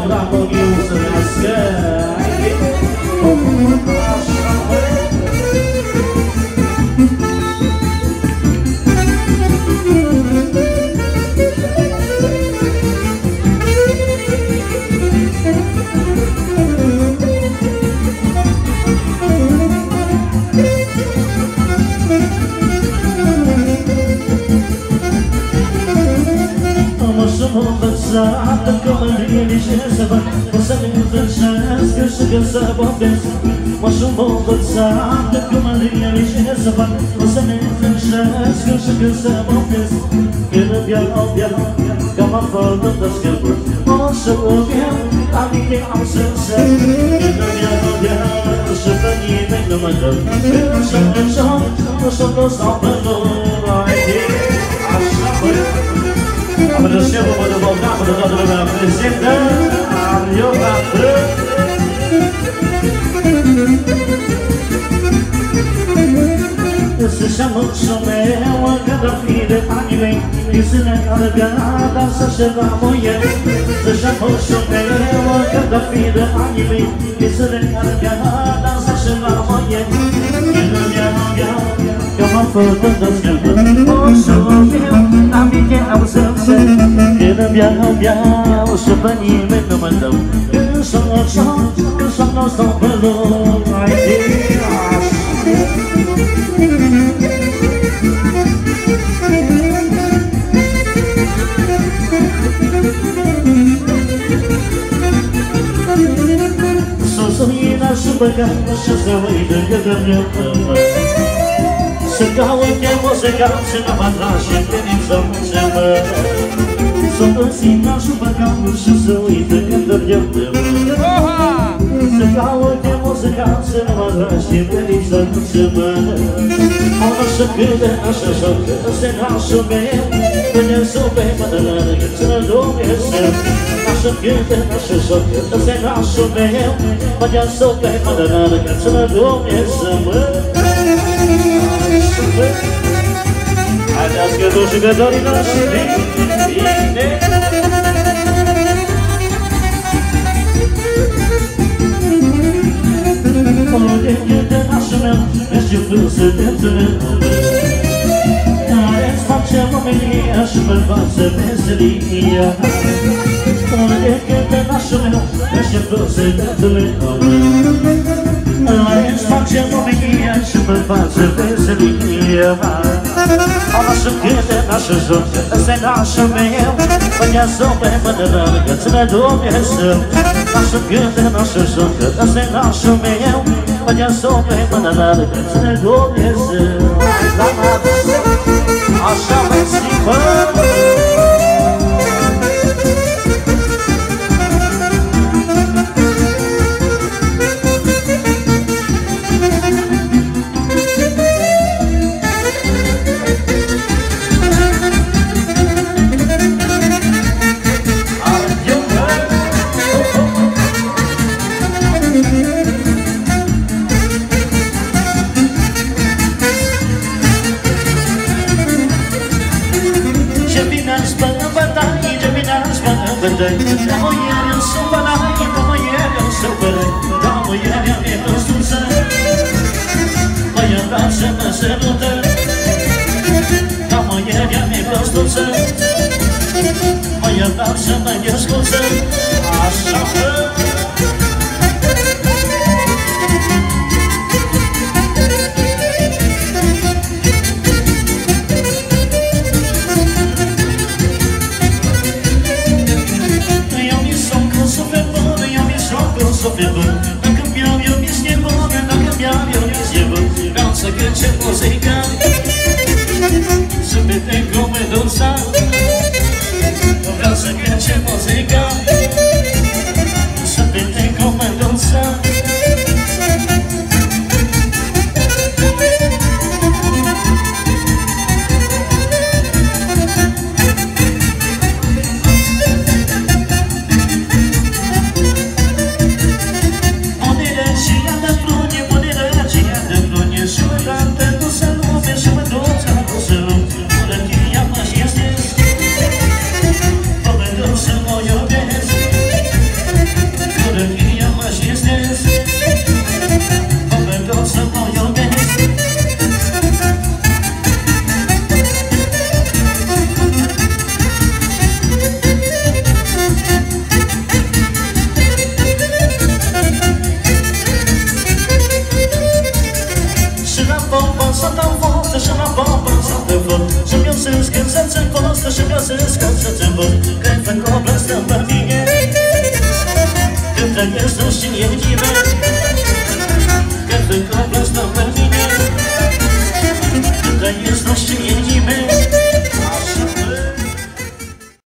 harmoniu să nască. Învățată că mă linișesc să văd, o să-mi învățească și că să vorbesc. M-aș învățată că mă linișesc să văd, o să-mi învățească și că să vorbesc. Când beau, că mă fac de scăpă, o să o beau, la mine am să-ți. Când beau, și pe nimeni nu mă dă, când să-mi stau pe noi. Așa băi. Am rășeu, mă dă Bogdan, mă dă toată lumea prezentă. Am eu la brând. Să-și amânșul meu, când ar fi de anii mei, Iisune care gata să-și ramoie. Să-și amânșul meu, când ar fi de anii mei, Iisune care gata să-și ramoie. Că m-am făcut de scăpă, o să-l beau, la mine am să-ți. Când beau, și pe nimeni nu mă dau, când să-mi stau pe loc. Hai de așa. Să-ți și băgat și să uită că te-mi să caut eu o să caut și nu mă trage pe din să mă. Să-ți și băgat și să uită că te-mi să caut eu o să caut și nu mă trage pe din să mă. Ona să câte așa jocă se nașul meu, până să pe mădălără că ți-nă Dumnezeu. Așa câte așa jocă se nașul meu, până să pe mădălără că ți-nă Dumnezeu. Haideți că tu jucătorii noștri, bine! Unde câte nașul meu, ești frânsă de tânăr, care-ți face omenia și mă face meseria. Unde câte nașul meu, ești frânsă de tânăr, care-ți face omenia și mă face meseria. Ona să câte nașul joc, ăsta-i nașul meu, până să pe mădălără că ți-nă Dumnezeu. Nașă câte nașul joc, ăsta-i nașul meu, până să pe mădălără că ți-nă Dumnezeu. Așa mă schimbă. Da mulher eu sou barato, da mulher eu sou barato, da mulher eu me construção. Vai andar sempre se lutar, da mulher eu me construção. Vai andar sempre me escutar, acha na cambiar eu me esquevo, na cambiar eu me esquevo. Dança que te música, se me tem como dançar. Dança que te música, se me tem como dançar. You're să mă fie Când trăiesc sus și eu nimeni